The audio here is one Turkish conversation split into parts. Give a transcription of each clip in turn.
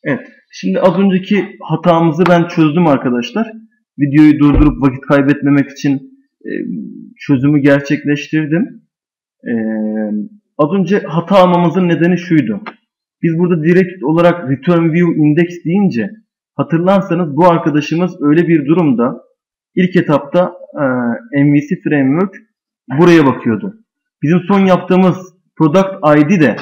Evet. Şimdi az önceki hatamızı ben çözdüm arkadaşlar. Videoyu durdurup vakit kaybetmemek için çözümü gerçekleştirdim. Az önce hata almamızın nedeni şuydu. Biz burada direkt olarak Return View Index deyince hatırlarsanız bu arkadaşımız öyle bir durumda ilk etapta MVC Framework buraya bakıyordu. Bizim son yaptığımız Product ID de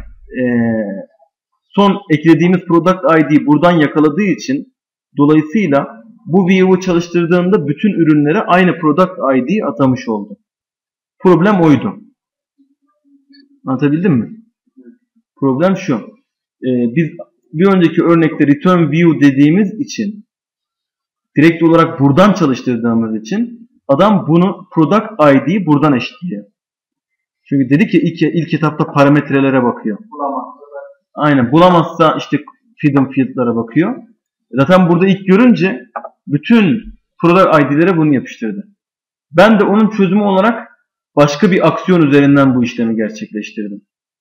son eklediğimiz Product ID buradan yakaladığı için dolayısıyla bu view'u çalıştırdığında bütün ürünlere aynı Product ID atamış oldu. Problem oydu. Anlatabildim mi? Problem şu. Biz bir önceki örnekte Return View dediğimiz için direkt olarak buradan çalıştırdığımız için adam bunu Product ID'yi buradan eşitliyor. Çünkü dedi ki ilk etapta parametrelere bakıyor. Aynen. Bulamazsa işte Hidden Field'lara bakıyor. Zaten burada ilk görünce bütün Product ID'lere bunu yapıştırdı. Ben de onun çözümü olarak başka bir aksiyon üzerinden bu işlemi gerçekleştirdim.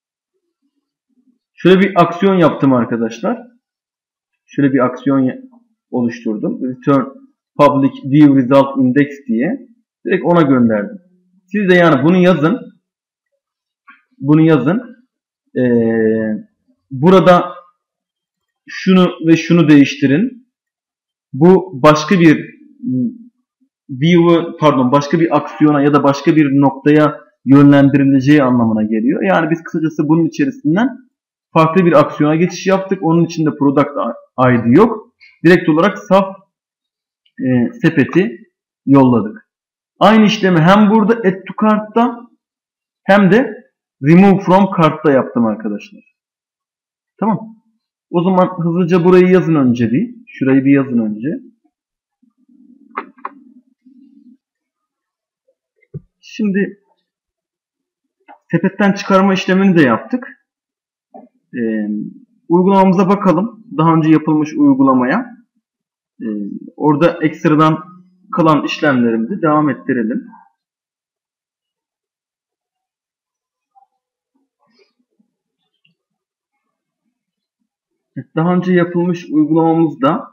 Şöyle bir aksiyon yaptım arkadaşlar. Şöyle bir aksiyon oluşturdum. Return Public View Result Index diye. Direkt ona gönderdim. Siz de yani bunu yazın. Bunu yazın. Burada şunu ve şunu değiştirin. Bu başka bir başka bir aksiyona ya da başka bir noktaya yönlendirileceği anlamına geliyor. Yani biz kısacası bunun içerisinden farklı bir aksiyona geçiş yaptık. Onun içinde Product ID yok. Direkt olarak saf sepeti yolladık. Aynı işlemi hem burada Add to Cart'ta hem de Remove from Cart'ta yaptım arkadaşlar. Tamam. O zaman hızlıca burayı yazın önce bir. Şurayı bir yazın önce. Şimdi sepetten çıkarma işlemini de yaptık. Uygulamamıza bakalım. Daha önce yapılmış uygulamaya. Orada ekstradan kalan işlemlerimizi devam ettirelim. Daha önce yapılmış uygulamamızda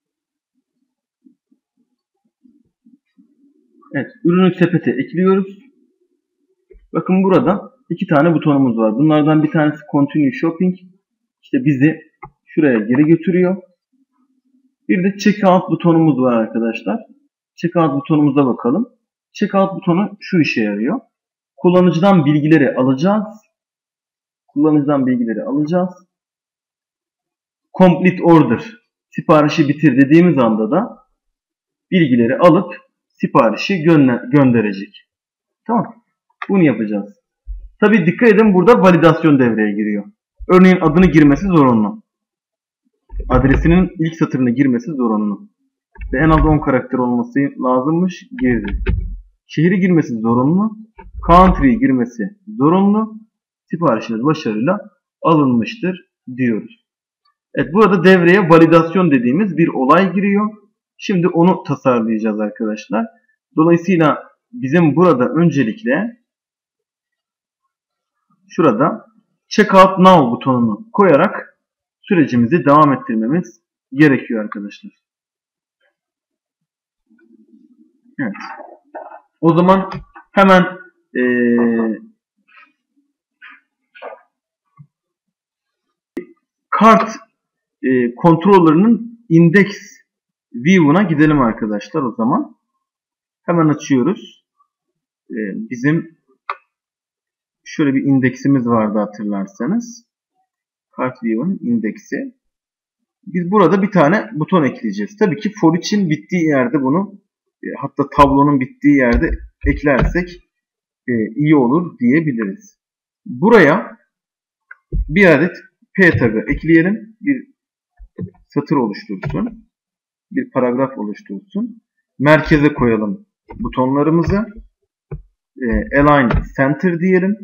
ürünü sepete ekliyoruz. Bakın burada iki tane butonumuz var. Bunlardan bir tanesi Continue Shopping. İşte bizi şuraya geri götürüyor. Bir de Checkout butonumuz var arkadaşlar. Checkout butonumuza bakalım. Checkout butonu şu işe yarıyor. Kullanıcıdan bilgileri alacağız. Complete Order, siparişi bitir dediğimiz anda da bilgileri alıp siparişi gönderecek. Tamam. Bunu yapacağız. Tabi dikkat edin, burada validasyon devreye giriyor. Örneğin adını girmesi zorunlu. Adresinin ilk satırını girmesi zorunlu. Ve en az 10 karakter olması lazımmış. Girdi. Şehri girmesi zorunlu. Country'yi girmesi zorunlu. Siparişiniz başarıyla alınmıştır diyoruz. Evet, burada devreye validasyon dediğimiz bir olay giriyor. Şimdi onu tasarlayacağız arkadaşlar. Dolayısıyla bizim burada öncelikle şurada Checkout Now butonunu koyarak sürecimizi devam ettirmemiz gerekiyor arkadaşlar. Evet. O zaman hemen kart controller'ının index view'una gidelim arkadaşlar o zaman. Hemen açıyoruz. Bizim şöyle bir indeksimiz vardı hatırlarsanız. Kart view'un indeksi. Biz burada bir tane buton ekleyeceğiz. Tabii ki for için bittiği yerde bunu, hatta tablonun bittiği yerde eklersek iyi olur diyebiliriz. Buraya bir adet P tagı ekleyelim. Bir satır oluştursun. Bir paragraf oluştursun. Merkeze koyalım butonlarımızı. Align Center diyelim.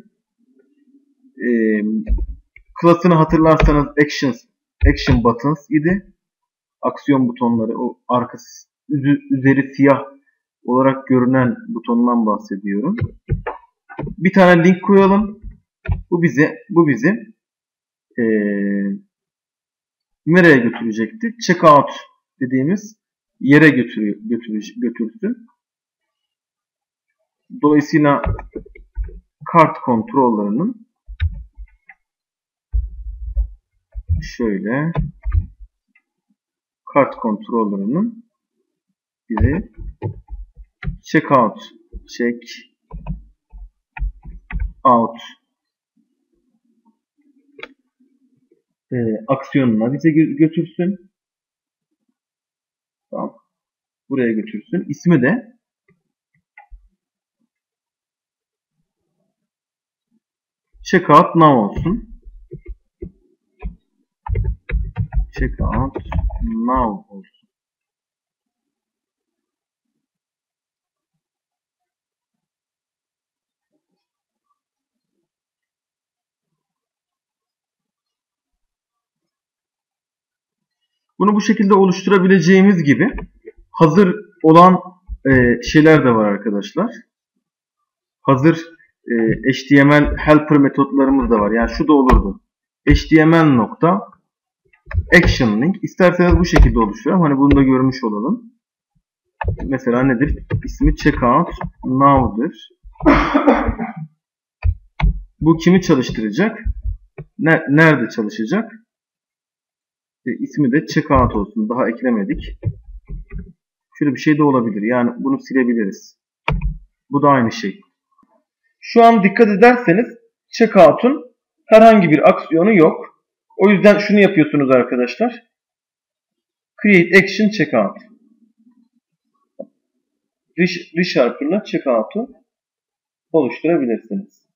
Klasını hatırlarsanız Action Buttons idi. Aksiyon butonları, o arkası üzeri siyah olarak görünen butonundan bahsediyorum. Bir tane link koyalım. Bu bizi nereye götürecekti? Checkout dediğimiz yere götürsün. Dolayısıyla kart kontrollerinin şöyle biri checkout aksiyonuna bize götürsün. Tamam. Buraya götürsün. İsmi de checkout now olsun. Checkout now olsun. Bunu bu şekilde oluşturabileceğimiz gibi hazır olan şeyler de var arkadaşlar. Hazır HTML helper metotlarımız da var. Yani şu da olurdu. HTML nokta action link. İsterseniz bu şekilde oluşturalım. Hani bunu da görmüş olalım. Mesela nedir? İsmi checkout now'dır. Bu kimi çalıştıracak? Nerede çalışacak? İsmi de checkout olsun. Daha eklemedik. Şöyle bir şey de olabilir. Yani bunu silebiliriz. Bu da aynı şey. Şu an dikkat ederseniz checkout'un herhangi bir aksiyonu yok. O yüzden şunu yapıyorsunuz arkadaşlar. Create action checkout. ReSharper'la checkout'u oluşturabilirsiniz.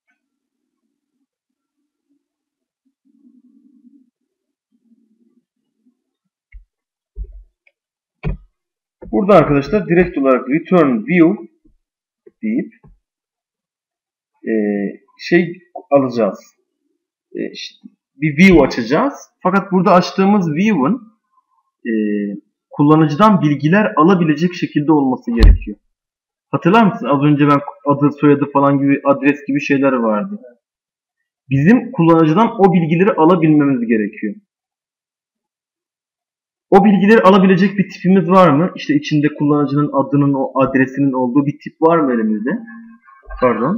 Burada arkadaşlar direkt olarak return view deyip alacağız. Bir view açacağız. Fakat burada açtığımız view'un kullanıcıdan bilgiler alabilecek şekilde olması gerekiyor. Hatırlar mısın? Az önce ben adı, soyadı falan gibi, adres gibi şeyler vardı. Bizim kullanıcıdan o bilgileri alabilmemiz gerekiyor. O bilgileri alabilecek bir tipimiz var mı? İşte içinde kullanıcının adının, o adresinin olduğu bir tip var mı elimizde? Pardon.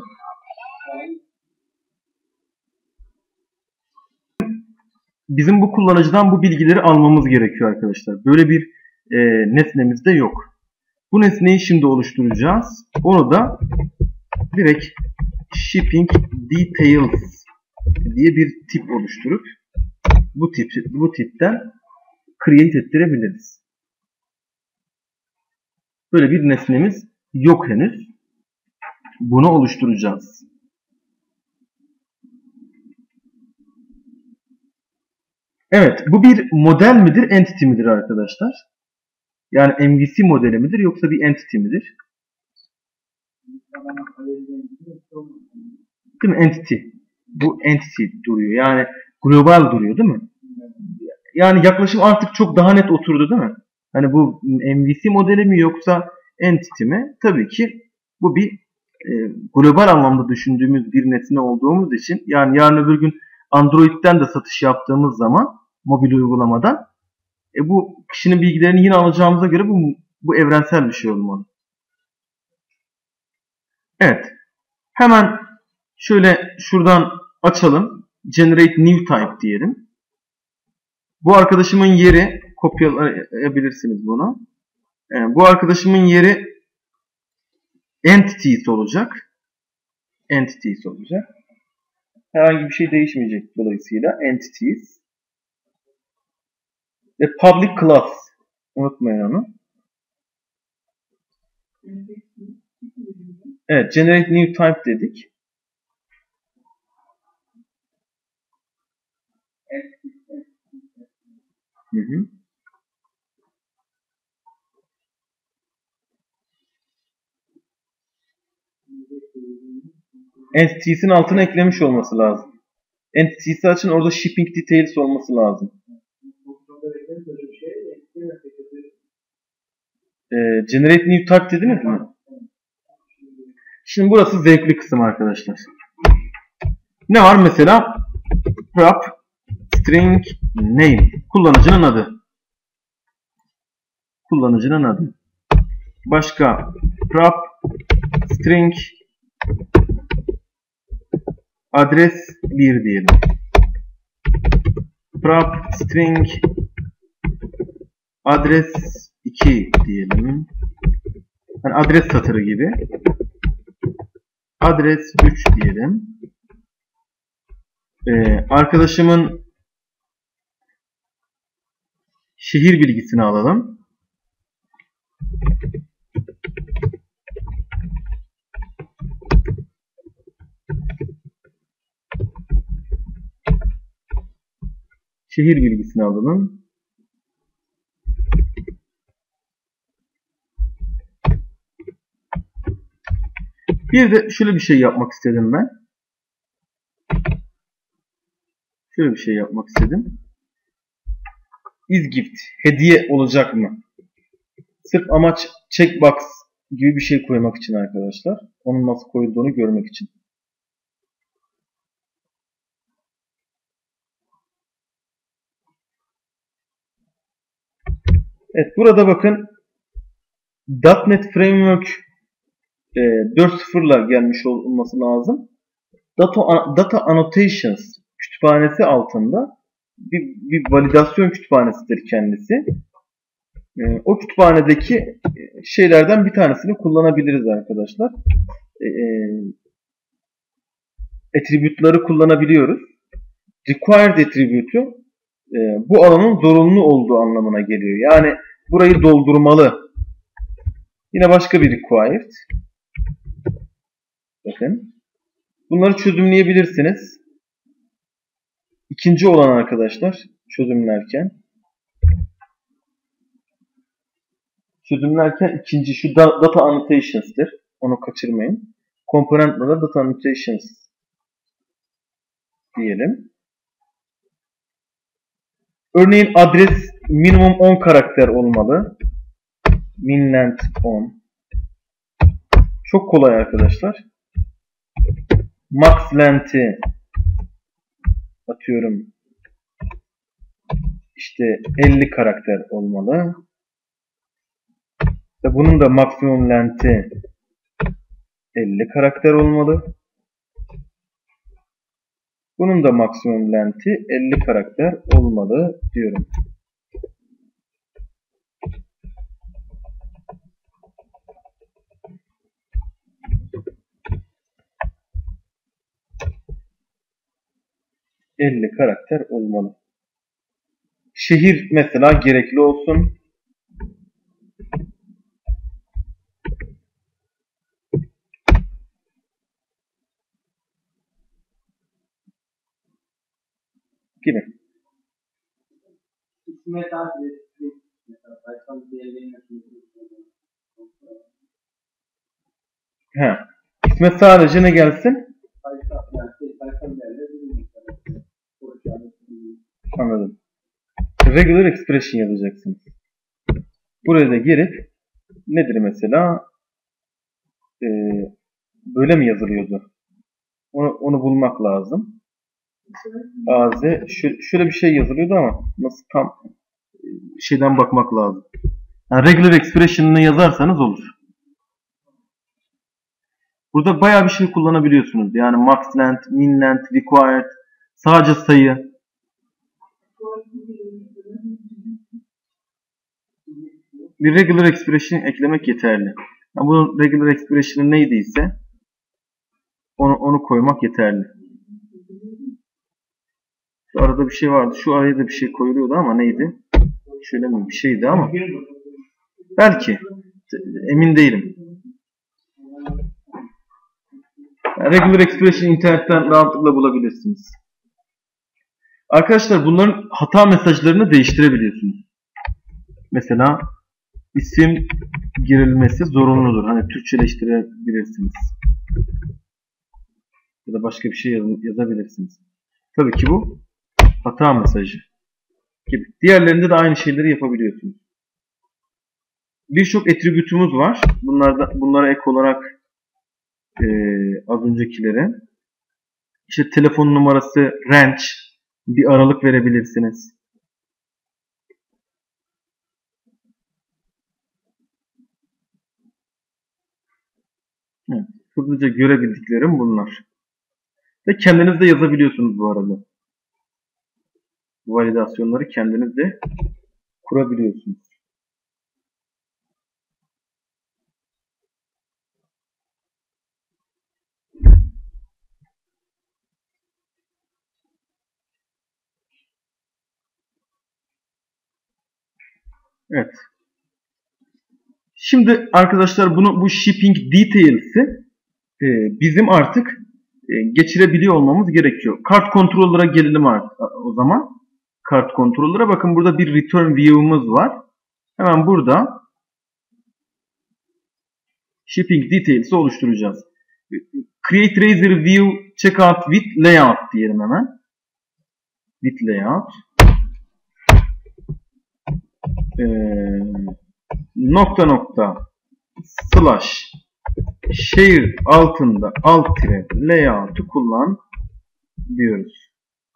Bizim bu kullanıcıdan bu bilgileri almamız gerekiyor arkadaşlar. Böyle bir nesnemiz de yok. Bu nesneyi şimdi oluşturacağız. Onu da direkt shipping details diye bir tip oluşturup bu tipten create ettirebiliriz. Böyle bir nesnemiz yok henüz. Bunu oluşturacağız. Evet, bu bir model midir, entity midir arkadaşlar? Yani MVC modeli midir yoksa bir entity midir? Değil mi? Entity. Bu entity duruyor. Yani global duruyor değil mi? Yani yaklaşım artık çok daha net oturdu değil mi? Hani bu MVC modeli mi yoksa entity mi? Tabii ki bu bir global anlamda düşündüğümüz bir nesne olduğumuz için, yani yarın öbür gün Android'den de satış yaptığımız zaman mobil uygulamadan bu kişinin bilgilerini yine alacağımıza göre bu evrensel bir şey olmalı. Evet. Hemen şöyle şuradan açalım. Generate new type diyelim. Bu arkadaşımın yeri, kopyalayabilirsiniz bunu. Bu arkadaşımın yeri entities olacak. Entities olacak. Herhangi bir şey değişmeyecek dolayısıyla entities. Ve public class. Unutmayın onu. Evet, generate new type dedik. Hı. Entities'in altına eklemiş olması lazım. Entities'i açın, orada shipping details olması lazım. Generate new type dediniz mi? Şimdi burası zevkli kısım arkadaşlar. Ne var mesela? Wrap string name. Kullanıcının adı. Kullanıcının adı. Başka prop string adres 1 diyelim. Prop string adres 2 diyelim. Yani adres satırı gibi. Adres 3 diyelim. Arkadaşımın şehir bilgisini alalım. Şehir bilgisini alalım. Bir de şöyle bir şey yapmak istedim ben. Şöyle bir şey yapmak istedim. Is gift. Hediye olacak mı? Sırf amaç checkbox gibi bir şey koymak için arkadaşlar. Onun nasıl koyulduğunu görmek için. Evet, burada bakın .NET Framework 4.0 ile gelmiş olması lazım. Data Annotations kütüphanesi altında bir validasyon kütüphanesidir kendisi. O kütüphanedeki şeylerden bir tanesini kullanabiliriz arkadaşlar. Attribute'ları kullanabiliyoruz. Required attribute'u bu alanın zorunlu olduğu anlamına geliyor. Yani burayı doldurmalı. Yine başka bir required. Bakın. Bunları çözümleyebilirsiniz. İkinci olan arkadaşlar çözümlerken ikinci şu data annotations'tir. Onu kaçırmayın. Komponentlara data annotations diyelim. Örneğin adres minimum 10 karakter olmalı. Min length 10. Çok kolay arkadaşlar. Max length'i atıyorum işte 50 karakter olmalı. Ve bunun da maksimum length'i 50 karakter olmalı. Bunun da maksimum length'i 50 karakter olmalı diyorum. ...50 karakter olmalı. Şehir mesela gerekli olsun. Gibi. İsmet sadece ne gelsin? Anladım. Regular expression yazacaksınız. Buraya da girip nedir mesela? Böyle mi yazılıyordu? Onu bulmak lazım. AZ şöyle bir şey yazılıyordu ama nasıl tam şeyden bakmak lazım. Yani regular expression'ını yazarsanız olur. Burada bayağı bir şey kullanabiliyorsunuz. Yani max length, min length, required, sadece sayı. Bir regular expression eklemek yeterli. Yani bunun regular expression'ı neydiyse onu koymak yeterli. Şu arada bir şey vardı. Şu araya da bir şey koyuluyordu ama neydi? Şöyle mi bir şeydi ama. Belki. Emin değilim. Yani regular expression internetten rahatlıkla bulabilirsiniz. Arkadaşlar bunların hata mesajlarını değiştirebiliyorsunuz. Mesela isim girilmesi zorunludur. Hani Türkçeleştirebilirsiniz. Ya da başka bir şey yazabilirsiniz. Tabii ki bu hata mesajı gibi. Diğerlerinde de aynı şeyleri yapabiliyorsunuz. Birçok attribute'umuz var. Bunlara ek olarak az öncekilere. İşte telefon numarası range. Bir aralık verebilirsiniz. Evet, hızlıca görebildiklerim bunlar. Ve kendiniz de yazabiliyorsunuz bu arada. Bu validasyonları kendiniz de kurabiliyorsunuz. Evet. Şimdi arkadaşlar bu shipping details'i bizim artık geçirebiliyor olmamız gerekiyor. Kart kontrollere gelelim artık o zaman. Kart kontrollere bakın, burada bir return view'umuz var. Hemen burada shipping details'i oluşturacağız. Create Razor View Checkout with Layout diyelim hemen. With Layout. Nokta nokta slash share altında alt tire layout'u kullan diyoruz.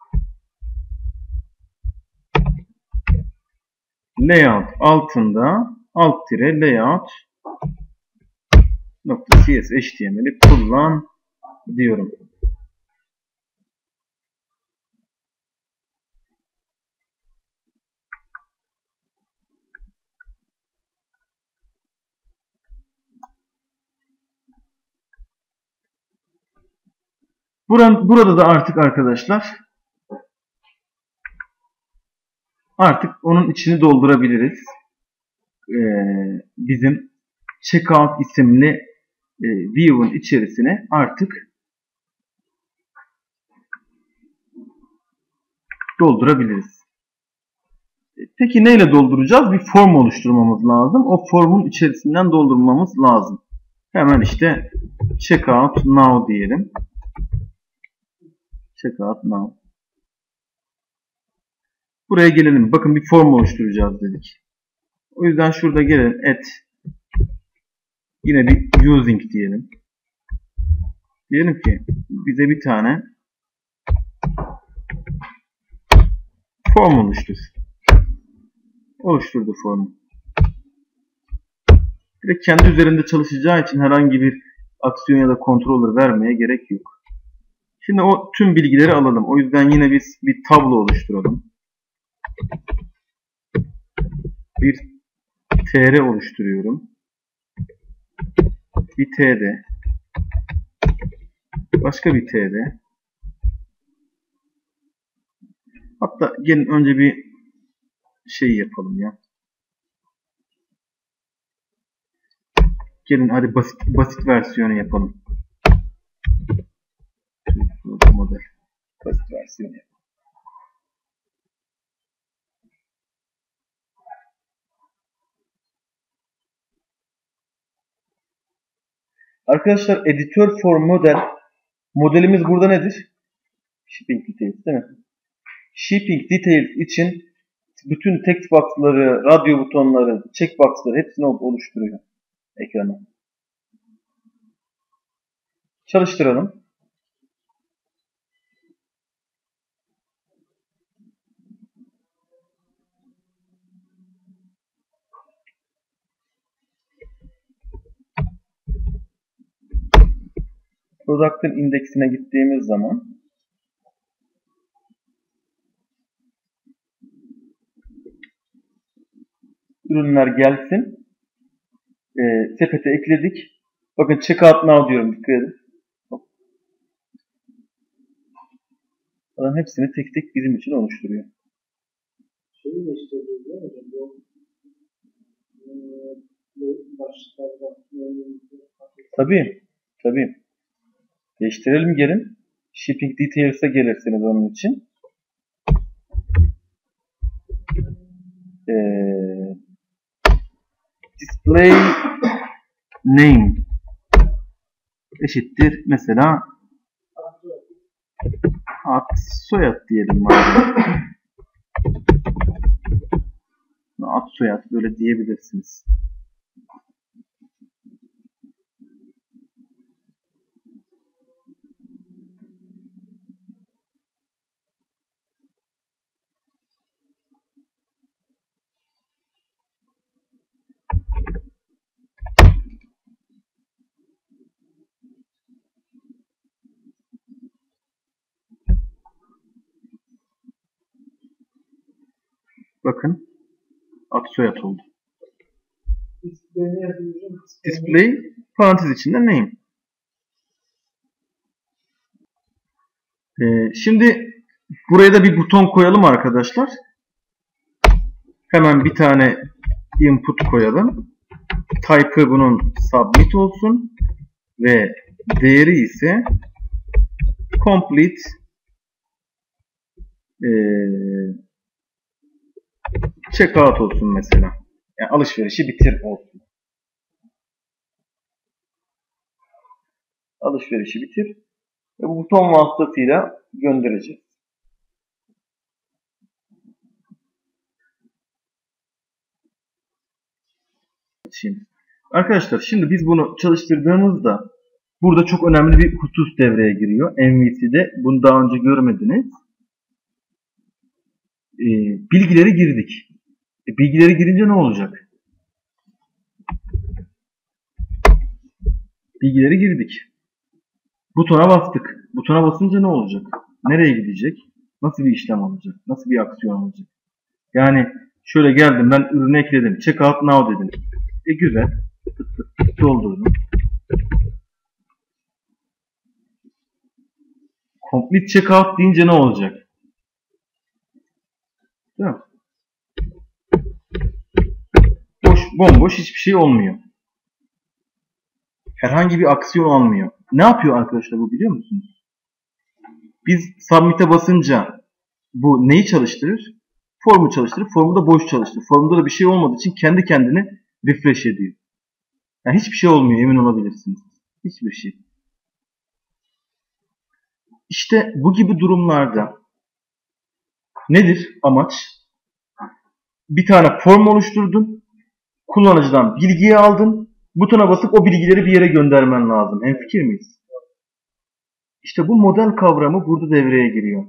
Layout altında alt tire layout nokta cs html'i kullan diyorum. Burada da artık arkadaşlar onun içini doldurabiliriz. Bizim checkout isimli view'un içerisine artık doldurabiliriz. Peki neyle dolduracağız? Bir form oluşturmamız lazım. O formun içerisinden doldurmamız lazım. Hemen işte checkout now diyelim. Checkout now. Buraya gelelim. Bakın bir form oluşturacağız dedik. O yüzden şurada gelelim. Yine bir using diyelim. Diyelim ki bize bir tane form oluştur. Oluşturdu formu. Direkt kendi üzerinde çalışacağı için herhangi bir aksiyon ya da controller vermeye gerek yok. Şimdi o tüm bilgileri alalım. O yüzden yine biz bir tablo oluşturalım. Bir tr oluşturuyorum. Bir td. Başka bir td. Hatta gelin önce bir şey yapalım ya. Gelin hadi basit versiyonu yapalım. Model. Basit versiyonu yapalım. Arkadaşlar editör for model. Modelimiz burada nedir? Shipping details değil mi? Shipping details için bütün text box'ları, radyo butonları, checkbox'ları hepsini oluşturuyor ekrana. Çalıştıralım. Product'ın indeksine gittiğimiz zaman ürünler gelsin. Sepete ekledik. Bakın checkout now diyorum. Dikkat edin. Adam hepsini tek tek bizim için oluşturuyor. Şeyi de işte değil mi? Bu başlıklarda Tabii. Değiştirelim gelin. Shipping details'e gelirsiniz onun için. Display name eşittir. Mesela ad soyad diyelim. Ad soyad böyle diyebilirsiniz. Bakın ad soyad oldu. Display'ini yazıyorum. Display parantez içinde name. Şimdi buraya da bir buton koyalım arkadaşlar. Hemen bir tane input koyalım. Type'ı bunun submit olsun ve değeri ise complete checkout olsun mesela. Yani alışverişi bitir olsun. Alışverişi bitir ve bu buton vasıtasıyla göndereceğiz. Arkadaşlar şimdi biz bunu çalıştırdığımızda burada çok önemli bir husus devreye giriyor. MVC'de bunu daha önce görmediniz. Bilgileri girdik. Bilgileri girince ne olacak? Bilgileri girdik. Butona bastık. Butona basınca ne olacak? Nereye gidecek? Nasıl bir işlem olacak? Nasıl bir aksiyon olacak? Yani şöyle geldim, ben ürünü ekledim. Checkout now dedim. Güzel. Doldurdum. Complete checkout deyince ne olacak? Değil mi? Bomboş hiçbir şey olmuyor. Herhangi bir aksiyon almıyor. Ne yapıyor arkadaşlar bu, biliyor musunuz? Biz submit'e basınca bu neyi çalıştırır? Formu çalıştırır. Formu da boş çalıştırır. Formda da bir şey olmadığı için kendi kendini refresh ediyor. Yani hiçbir şey olmuyor, emin olabilirsiniz. Hiçbir şey. İşte bu gibi durumlarda nedir amaç? Bir tane form oluşturdun. Kullanıcıdan bilgiyi aldın. Butona basıp o bilgileri bir yere göndermen lazım. Hemfikir miyiz? İşte bu model kavramı burada devreye giriyor.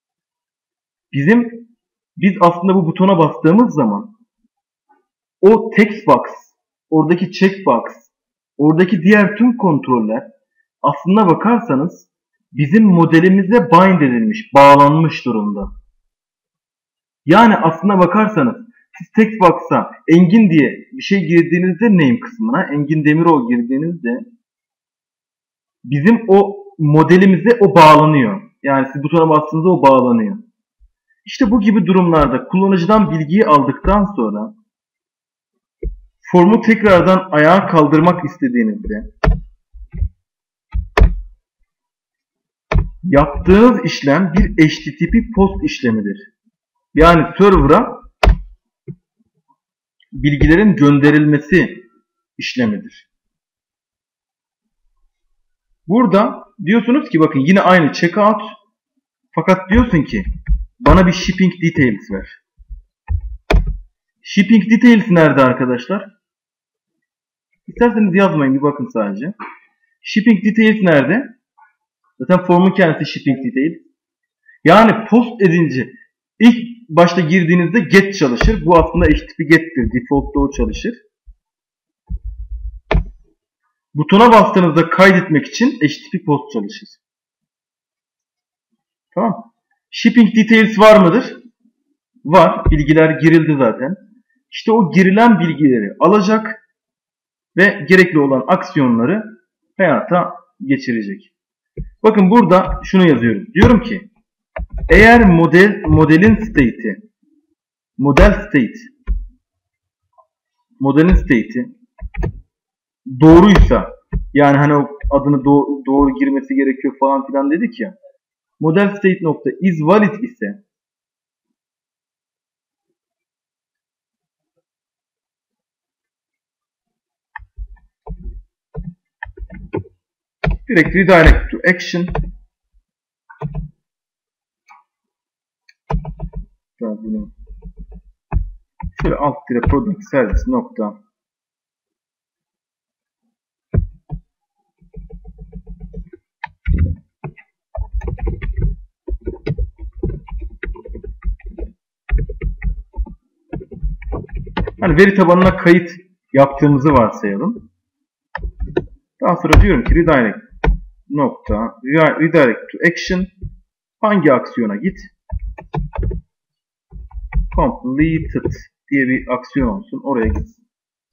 Biz aslında bu butona bastığımız zaman o text box, oradaki checkbox, oradaki diğer tüm kontroller aslına bakarsanız bizim modelimize bind edilmiş, bağlanmış durumda. Yani aslına bakarsanız siz text box'a Engin diye bir şey girdiğinizde name kısmına, Engin Demirol girdiğinizde bizim o modelimize o bağlanıyor. Yani siz butona bastığınızda o bağlanıyor. İşte bu gibi durumlarda kullanıcıdan bilgiyi aldıktan sonra formu tekrardan ayağa kaldırmak istediğinizde yaptığınız işlem bir HTTP post işlemidir. Yani server'a bilgilerin gönderilmesi işlemidir. Burada diyorsunuz ki bakın yine aynı checkout, fakat diyorsun ki bana bir shipping details ver. Shipping details nerede arkadaşlar? İsterseniz yazmayın, bir bakın sadece. Shipping details nerede? Zaten formun kendisi shipping details. Yani post edince ilk başta girdiğinizde get çalışır. Bu aslında HTTP get'tir. Default'ta o çalışır. Butona bastığınızda kaydetmek için HTTP post çalışır. Tamam. Shipping details var mıdır? Var. Bilgiler girildi zaten. İşte o girilen bilgileri alacak ve gerekli olan aksiyonları hayata geçirecek. Bakın burada şunu yazıyorum. Diyorum ki eğer modelin state'i doğruysa, yani hani o adını doğru girmesi gerekiyor falan filan dedik ya. Model state nokta is valid ise direkt redirect to action. Bunu şöyle alt dire product service nokta hani veri tabanına kayıt yaptığımızı varsayalım. Daha sonra diyorum ki redirect to action, hangi aksiyona git? completed diye bir aksiyon olsun. Oraya gitsin.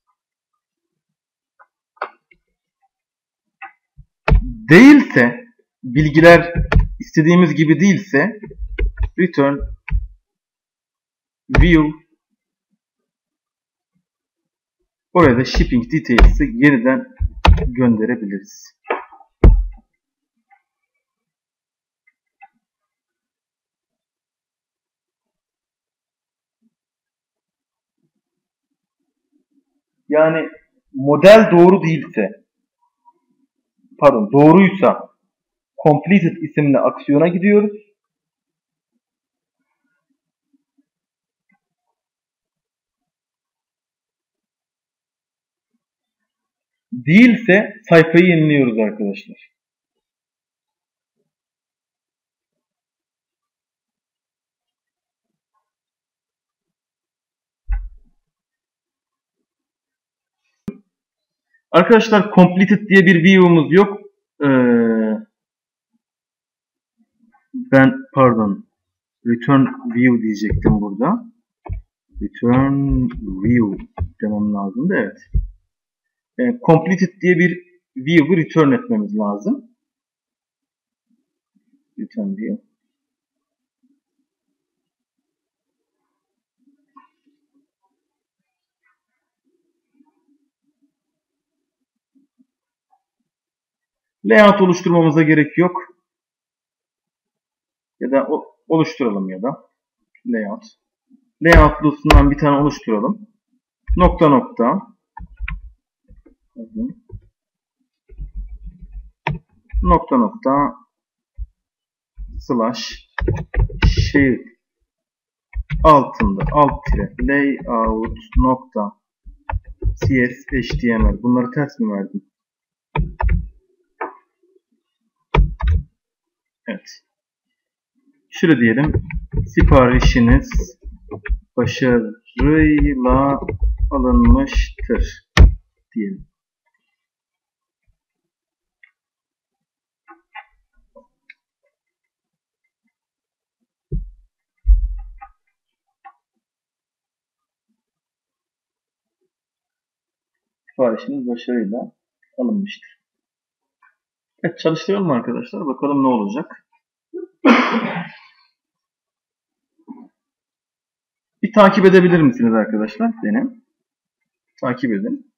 Değilse, bilgiler istediğimiz gibi değilse return view, oraya da shipping details'i yeniden gönderebiliriz. Yani model doğru değilse, pardon doğruysa completed isimli aksiyona gidiyoruz. Değilse sayfayı yeniliyoruz arkadaşlar. Arkadaşlar completed diye bir view'umuz yok. Ben pardon return view diyecektim burada. Return view demem lazımdı. Evet. Completed diye bir view'u return etmemiz lazım. Return view. Layout oluşturmamıza gerek yok. Ya da oluşturalım ya da layout. Layout dosyasından bir tane oluşturalım. Nokta nokta. Nokta nokta slash shape altında alt tire layout nokta cs html. Bunları ters mi verdim? Evet. Şöyle diyelim. Siparişiniz başarıyla alınmıştır diyelim. Siparişiniz başarıyla alınmıştır. Evet, çalıştıralım arkadaşlar. Bakalım ne olacak. Bir takip edebilir misiniz arkadaşlar? Benim. Takip edin.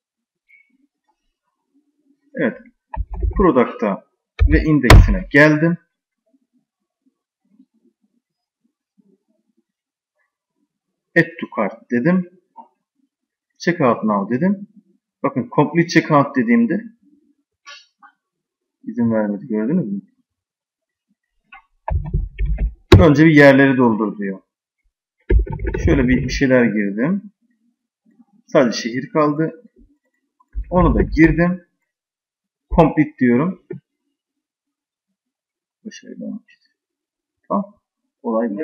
Evet. Product'a ve indeksine geldim. Add to cart dedim. Checkout now dedim. Bakın complete checkout dediğimde izin vermedi. Gördünüz mü? Önce bir yerleri doldur diyor. Şöyle bir şeyler girdim. Sadece şehir kaldı. Onu da girdim. Complete diyorum. Başarılı olmuştur. Tamam. Olay bu.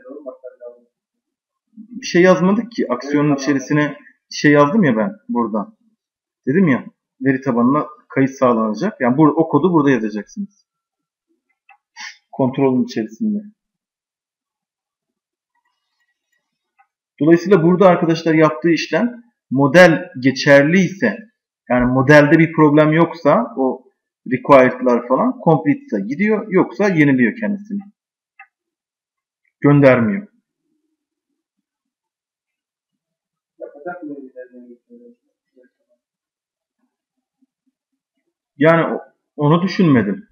Bir şey yazmadık ki. Aksiyonun içerisine şey yazdım ya ben burada. Dedim ya veri tabanına kayıt sağlanacak. Yani o kodu burada yazacaksınız. Kontrolün içerisinde. Dolayısıyla burada arkadaşlar yaptığı işlem model geçerliyse, yani modelde bir problem yoksa o required'lar falan complete'sa gidiyor, yoksa yeniliyor kendisini. Göndermiyor. Yani onu düşünmedim.